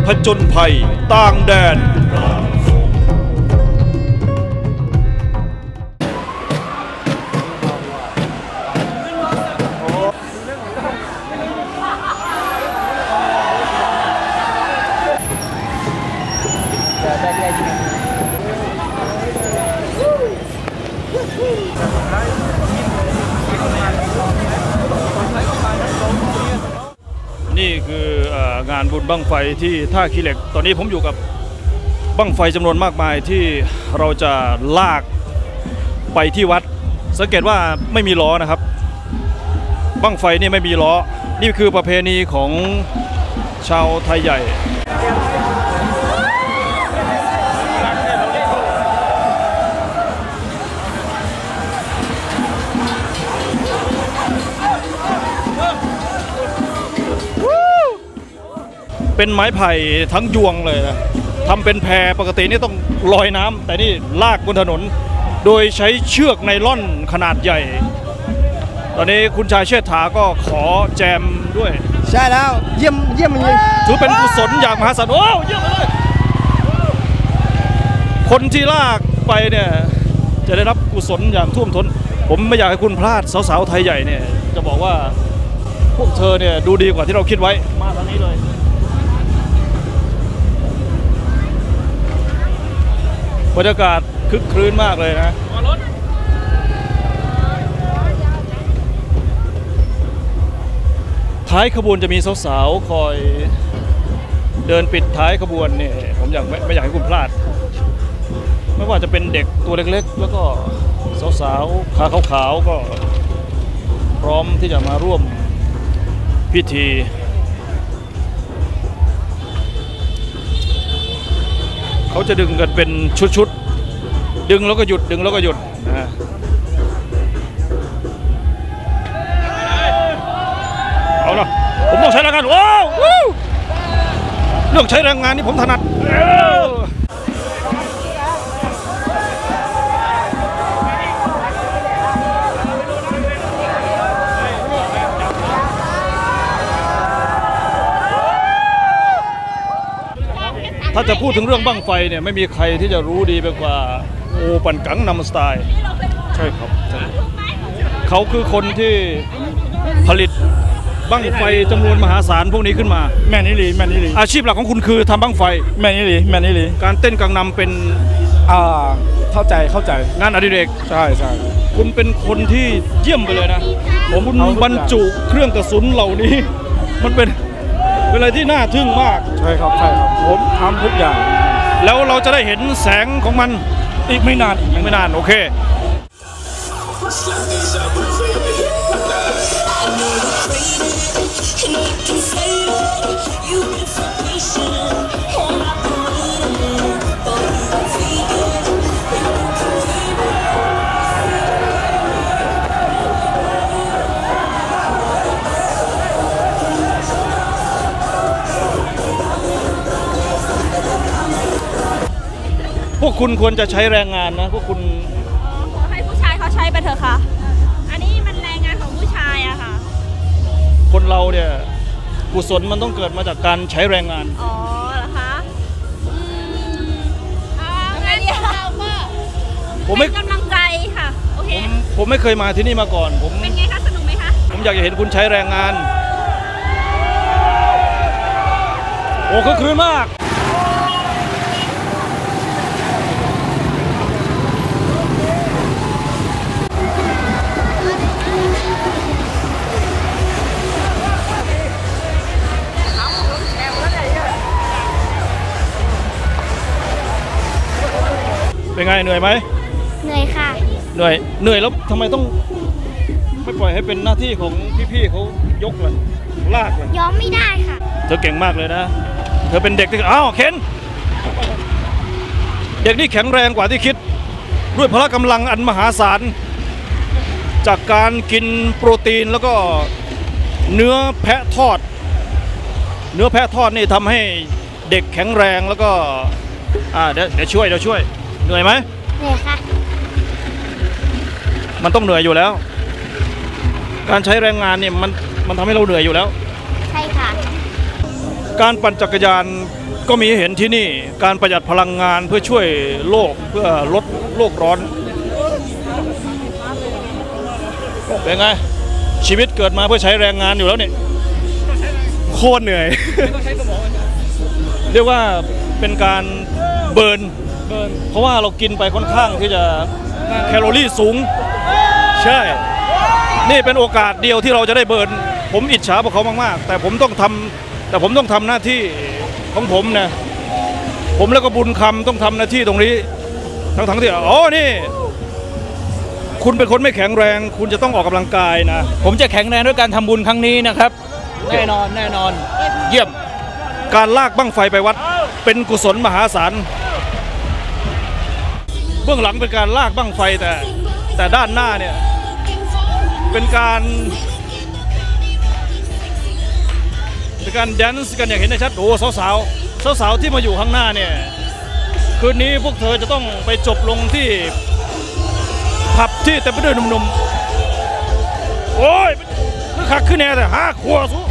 จญภัยต่างแดนนี่คืองานบุญบั้งไฟที่ท่าขี้เหล็กตอนนี้ผมอยู่กับบั้งไฟจำนวนมากมายที่เราจะลากไปที่วัดสังเกตว่าไม่มีล้อนะครับบั้งไฟนี่ไม่มีล้อนี่คือประเพณีของชาวไทยใหญ่เป็นไม้ไผ่ทั้งยวงเลยนะทำเป็นแพปกตินี่ต้องลอยน้ำแต่นี่ลากบนถนนโดยใช้เชือกไนล่อนขนาดใหญ่ตอนนี้คุณชายเชษฐาก็ขอแจมด้วยใช่แล้วเยี่ยมจริงถือเป็นกุศลอย่างมหาศาลโอ้เยี่ยมเลยคนที่ลากไปเนี่ยจะได้รับกุศลอย่างท่วมท้นผมไม่อยากให้คุณพลาดสาวๆไทยใหญ่เนี่ยจะบอกว่าพวกเธอเนี่ยดูดีกว่าที่เราคิดไว้มาทางนี้เลยบรรยากาศคึกครื้นมากเลยนะท้ายขบวนจะมีสาวๆคอยเดินปิดท้ายขบวนเนี่ยผมไม่อยากให้คุณพลาดไม่ว่าจะเป็นเด็กตัวเล็กๆแล้วก็สาวๆขาขาวๆก็พร้อมที่จะมาร่วมพิธีเขาจะดึงกันเป็นชุดๆดึงแล้วก็หยุดดึงแล้วก็หยุดเอาละผมต้องใช้แรงงานว้าวเรื่องใช้แรงงานนี่ผมถนัดถ้าจะพูดถึงเรื่องบั้งไฟเนี่ยไม่มีใครที่จะรู้ดีไปกว่าโอปันกังนัมสไตล์ใช่ครับเขาคือคนที่ผลิตบั้งไฟจำนวนมหาศาลพวกนี้ขึ้นมาแม่นี่หลีอาชีพหลักของคุณคือทำบั้งไฟแม่นี่หลีการเต้นกังนำเป็นเข้าใจงานอดิเรกใช่คุณเป็นคนที่เยี่ยมไปเลยนะคุณบรรจุเครื่องกระสุนเหล่านี้มันเป็นอะไรที่น่าทึ่งมากใช่ครับผมทำทุกอย่างแล้วเราจะได้เห็นแสงของมันอีกไม่นานโอเคพวกคุณควรจะใช้แรงงานนะพวกคุณขอให้ผู้ชายเขาใช้ไปเถอะค่ะอันนี้มันแรงงานของผู้ชายอะค่ะคนเราเนี่ยกุศลมันต้องเกิดมาจากการใช้แรงงานอ๋อเหรอคะงั้นเดี๋ยวเราก็เป็นกำลังใจค่ะโอเคผมไม่เคยมาที่นี่มาก่อนเป็นไงคะสนุกไหมคะผมอยากจะเห็นคุณใช้แรงงานโอ้คึกคืนมากเป็นไงเหนื่อยไหมเหนื่อยค่ะเหนื่อยแล้วทำไมต้องไม่ปล่อยให้เป็นหน้าที่ของพี่ๆเขายกเลยลากเลยยอมไม่ได้ค่ะเธอเก่งมากเลยนะเธอเป็นเด็กที่เข็นเด็กนี่แข็งแรงกว่าที่คิดด้วยพละกำลังอันมหาศาลจากการกินโปรตีนแล้วก็เนื้อแพะทอดนี่ทำให้เด็กแข็งแรงแล้วก็เดี๋ยวช่วยเหนื่อยไหมเหนื่อยค่ะมันต้องเหนื่อยอยู่แล้วการใช้แรงงานเนี่ยมันทำให้เราเหนื่อยอยู่แล้วใช่ค่ะการปั่นจักรยานก็มีให้เห็นที่นี่การประหยัดพลังงานเพื่อช่วยโลกเพื่อลดโลกร้อนเป็นไงชีวิตเกิดมาเพื่อใช้แรงงานอยู่แล้วเนี่ยโคตรเหนื่อย เรียกว่าเป็นการเบิร์นเพราะว่าเรากินไปค่อนข้างที่จะแคลอรี่สูงใช่นี่เป็นโอกาสเดียวที่เราจะได้เบิร์นผมอิจฉาพวกเขามากๆแต่ผมต้องทำหน้าที่ของผมนะผมแล้วก็บุญคำต้องทำหน้าที่ตรงนี้ทั้งที่นี่คุณเป็นคนไม่แข็งแรงคุณจะต้องออกกำลังกายนะผมจะแข็งแรงด้วยการทำบุญครั้งนี้นะครับแน่นอนเยี่ยมการลากบั้งไฟไปวัดเป็นกุศลมหาศาลเบื้องหลังเป็นการลากบั้งไฟแต่ด้านหน้าเนี่ยเป็นการแดนซ์กันอย่างเห็นได้ชัดโอ้สาวที่มาอยู่ข้างหน้าเนี่ยคืนนี้พวกเธอจะต้องไปจบลงที่ผับที่เต็มไปด้วยหนุ่มๆโอ้ยคือคักขึ้นแน่แต่5 ขวบสู้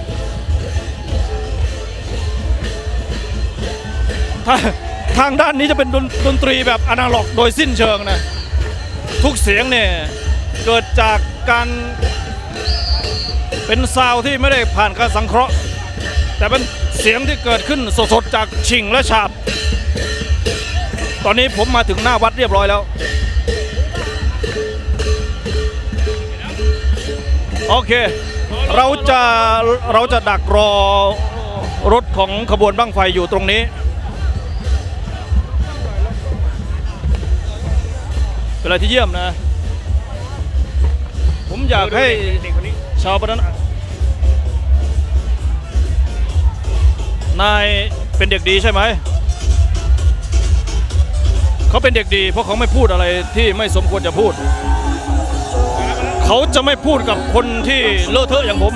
ทางด้านนี้จะเป็นดนตรีแบบอนาล็อกโดยสิ้นเชิงนะทุกเสียงเนี่ยเกิดจากการเป็นซาวที่ไม่ได้ผ่านการสังเคราะห์แต่เป็นเสียงที่เกิดขึ้นสดๆจากชิงและฉาบตอนนี้ผมมาถึงหน้าวัดเรียบร้อยแล้วโอเคเราจะดักรอรถของขบวนบั้งไฟอยู่ตรงนี้เป็นอะไรที่เยี่ยมนะผมอยากให้ชาวบ้านนายเป็นเด็กดีใช่ไหมเขาเป็นเด็กดีเพราะเขาไม่พูดอะไรที่ไม่สมควรจะพูดเขาจะไม่พูดกับคนที่เลอะเทอะอย่างผม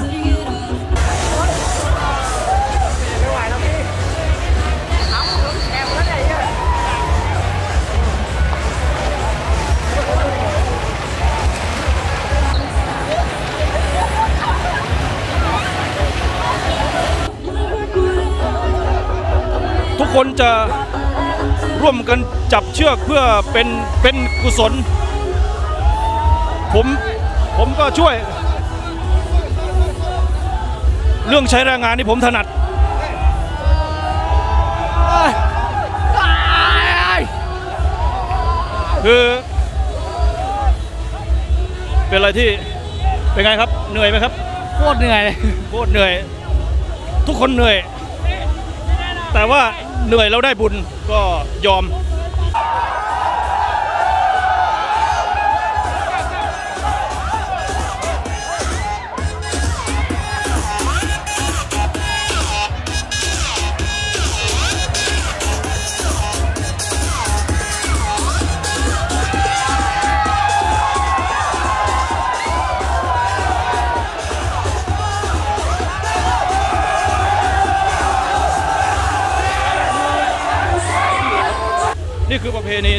ทุกคนจะร่วมกันจับเชือกเพื่อเป็นกุศลผมก็ช่วยเรื่องใช้แรงงานนี่ผมถนัดคือเป็นอะไรที่เป็นไงครับเหนื่อยไหมครับโคตรเหนื่อยทุกคนเหนื่อยแต่ว่าเหนื่อยแล้วได้บุญก็ยอมนี่คือประเพณี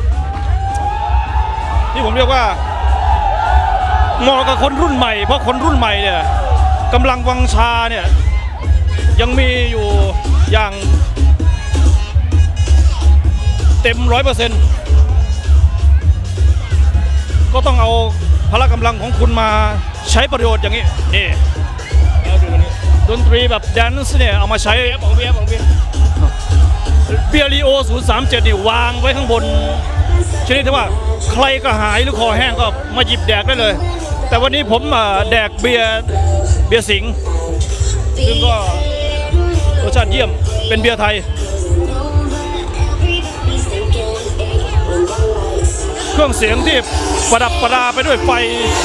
ที่ผมเรียกว่าเหมาะกับคนรุ่นใหม่เพราะคนรุ่นใหม่เนี่ยกำลังวังชาเนี่ยยังมีอยู่อย่างเต็ม 100% ก็ต้องเอาพละกำลังของคุณมาใช้ประโยชน์อย่างนี้นี่ดนตรีแบบแดนซ์เนี่ยเอามาใช้เบียร์ลีโอ037นี่วางไว้ข้างบนชนิดที่ว่าใครก็หายหรือคอแห้งก็มาหยิบแดกได้เลยแต่วันนี้ผมแดกเบียร์สิงห์ซึ่งก็รสชาติเยี่ยมเป็นเบียร์ไทยเครื่องเสียงที่ประดับประดาไปด้วยไฟ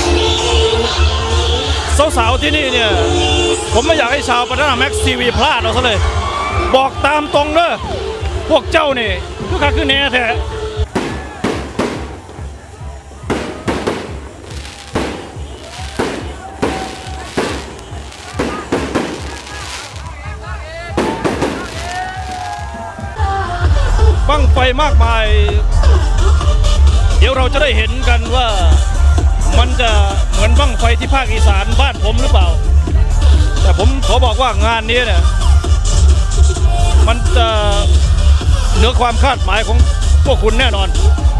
สาวๆที่นี่เนี่ยผมไม่อยากให้ชาวปัตตานีแม็กซ์ทีวีพลาดเอาซะเลยบอกตามตรงเนอะพวกเจ้านี่คือข้าคือแน่แท้บั้งไฟมากมายเดี๋ยวเราจะได้เห็นกันว่ามันจะเหมือนบั้งไฟที่ภาคอีสานบ้านผมหรือเปล่าแต่ผมขอบอกว่างานนี้เนี่ยมันจะเหนือความคาดหมายของพวกคุณแน่นอน